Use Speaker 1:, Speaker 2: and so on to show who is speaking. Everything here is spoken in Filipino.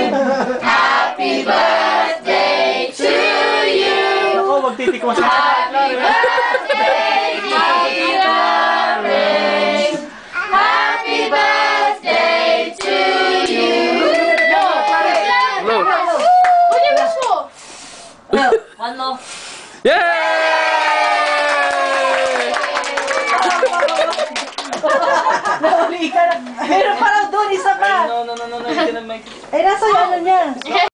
Speaker 1: Happy birthday to you.
Speaker 2: Ako, magtitikwas na.
Speaker 1: Happy birthday, dear Lawrence. Happy birthday to you.
Speaker 3: Hello.
Speaker 1: What you wish for?
Speaker 4: One more.
Speaker 3: Yay!
Speaker 4: Nahuli ka na. Meron pa raw doon, isa pa.
Speaker 2: No, hindi na may...
Speaker 4: Eh, nasa yung ano niya.